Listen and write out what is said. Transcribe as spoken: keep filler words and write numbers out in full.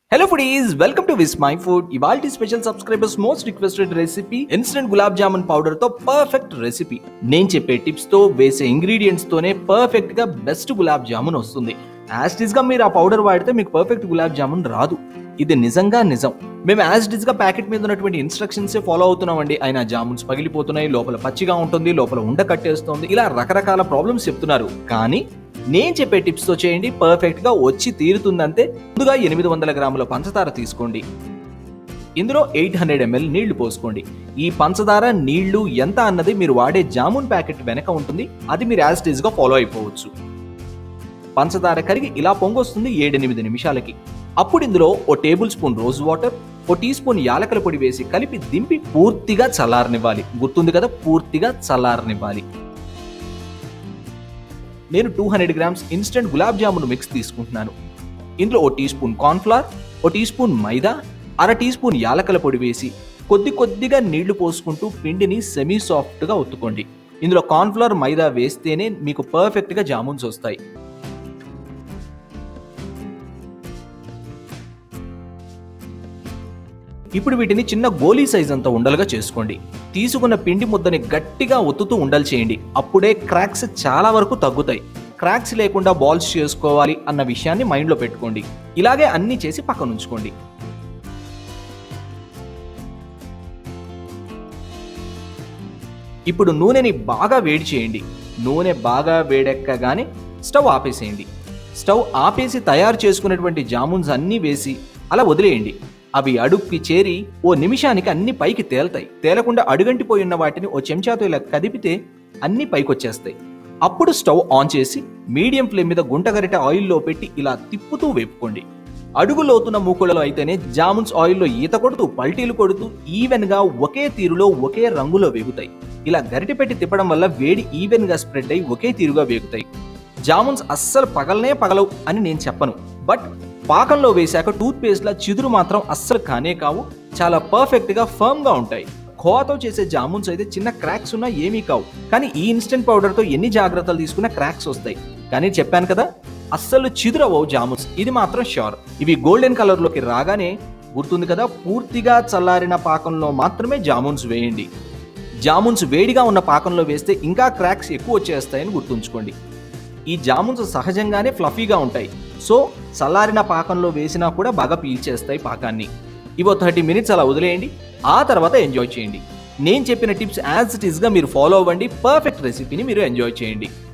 Hello foodies, welcome to Wish My Food. ఇవాల్టి special subscribers most requested recipe instant gulab jamun powder తో perfect recipe. నేను చెప్పే tips తో వేసే ఇంగ్రీడియంట్స్ తోనే పర్ఫెక్ట్ గా బెస్ట్ గులాబ్ జామున్ వస్తుంది. యాజ్ ఇట్ గా మీరు ఆ పౌడర్ వాడితే మీకు పర్ఫెక్ట్ గులాబ్ జామున్ రాదు. ఇది నిజంగా నిజం. మేము యాజ్ ఇట్ గా ప్యాకెట్ మీద ఉన్నటువంటి ఇన్స్ట్రక్షన్స్ ఫాలో అవుతున్నామండి. అయినా జామున్స్ పగిలిపోతున్నాయి, లోపల పచ్చిగా ఉంటుంది, లోపల ఉండ కట్టేస్తుంది, ఇలా రకరకాల ప్రాబ్లమ్స్ చెప్తున్నారు. కానీ నేను చెప్పే టిప్స్ తో చేయండి, పర్ఫెక్ట్ గా వచ్చి తీరుతుందంతే. ముందుగా ఎనిమిది వందల గ్రాముల పంచదార తీసుకోండి. ఇందులో ఎయిట్ హండ్రెడ్ ఎంఎల్ నీళ్లు పోసుకోండి. ఈ పంచదార నీళ్లు ఎంత అన్నది మీరు వాడే జామున్ ప్యాకెట్ వెనక ఉంటుంది. అది మీరు యాజ్ ఇట్ గా ఫాలో అయిపోవచ్చు. పంచదార కరిగి ఇలా పొంగొస్తుంది ఏడెనిమిది నిమిషాలకి. అప్పుడు ఇందులో ఓ టేబుల్ స్పూన్ రోజ్ వాటర్, ఓ టీ స్పూన్ యాలకల పొడి వేసి కలిపి దింపి పూర్తిగా చల్లారనివ్వాలి. గుర్తుంది కదా, పూర్తిగా చల్లారనివ్వాలి. నేను two hundred grams instant gulab jamun mix తీసుకుంటున్నాను. ఇందులో ఓ టీ స్పూన్ కార్న్ఫ్లవర్, ఓ టీ స్పూన్ మైదా, అర టీ స్పూన్ యాలకల పొడి వేసి కొద్ది కొద్దిగా నీళ్లు పోసుకుంటూ పిండిని సెమీ సాఫ్ట్గా ఒత్తుకోండి. ఇందులో కార్న్ఫ్లవర్ మైదా వేస్తేనే మీకు పర్ఫెక్ట్గా జామున్స్ వస్తాయి. ఇప్పుడు వీటిని చిన్న గోలీ సైజ్ అంత ఉండలుగా చేసుకోండి. తీసుకున్న పిండి ముద్దని గట్టిగా ఒత్తుతూ ఉండలు చేయండి. అప్పుడే క్రాక్స్ చాలా వరకు తగ్గుతాయి. క్రాక్స్ లేకుండా బాల్స్ చేసుకోవాలి అన్న విషయాన్ని మైండ్లో పెట్టుకోండి. ఇలాగే అన్ని చేసి పక్కన ఉంచుకోండి. ఇప్పుడు నూనెని బాగా వేడి చేయండి. నూనె బాగా వేడెక్కగానే స్టవ్ ఆపేసేయండి. స్టవ్ ఆపేసి తయారు చేసుకున్నటువంటి జామున్స్ అన్నీ వేసి అలా వదిలేయండి. అవి అడుక్కి చేరి ఓ నిమిషానికి అన్ని పైకి తేలుతాయి. తేలకుండా అడుగంటిపోయి ఉన్న వాటిని ఓ చెంచాతో ఇలా కదిపితే అన్ని పైకి వచ్చేస్తాయి. అప్పుడు స్టవ్ ఆన్ చేసి మీడియం ఫ్లేమ్ మీద గుంటగరిట ఆయిల్లో పెట్టి ఇలా తిప్పుతూ వేపుకోండి. అడుగు లోతున్న మూకులలో అయితేనే జామున్స్ ఆయిల్లో ఈత కొడుతూ పల్టీలు కొడుతూ ఈవెన్ గా ఒకే తీరులో ఒకే రంగులో వేగుతాయి. ఇలా గరిటె పెట్టి తిప్పడం వల్ల వేడి ఈవెన్ గా స్ప్రెడ్ అయి ఒకే తీరుగా వేగుతాయి. జామున్స్ అస్సలు పగలనే పగలవు అని నేను చెప్పను, బట్ పాకంలో వేశాక టూత్ పేస్ట్ లా చిదురు మాత్రం అస్సలు కానే కావు. చాలా పర్ఫెక్ట్ గా ఫర్మ్ గా ఉంటాయి. ఖోవాతో చేసే జామున్స్ అయితే చిన్న క్రాక్స్ ఉన్నా ఏమీ కావు. కానీ ఈ ఇన్స్టెంట్ పౌడర్ తో ఎన్ని జాగ్రత్తలు తీసుకున్నా క్రాక్స్ వస్తాయి. కానీ చెప్పాను కదా, అస్సలు చిదురవవు జామున్స్, ఇది మాత్రం ష్యూర్. ఇవి గోల్డెన్ కలర్ లోకి రాగానే గుర్తుంది కదా, పూర్తిగా చల్లారిన పాకంలో మాత్రమే జామున్స్ వేయండి. జామున్స్ వేడిగా ఉన్న పాకంలో వేస్తే ఇంకా క్రాక్స్ ఎక్కువ వచ్చేస్తాయని గుర్తుంచుకోండి. ఈ జామున్స్ సహజంగానే ఫ్లఫీగా ఉంటాయి. సో చల్లారిన పాకంలో వేసినా కూడా బాగా పీల్చేస్తాయి పాకాన్ని. ఇవో థర్టీ మినిట్స్ అలా వదిలేయండి. ఆ తర్వాత ఎంజాయ్ చేయండి. నేను చెప్పిన టిప్స్ యాజ్ ఇట్ ఈస్గా మీరు ఫాలో అవ్వండి. పర్ఫెక్ట్ రెసిపీని మీరు ఎంజాయ్ చేయండి.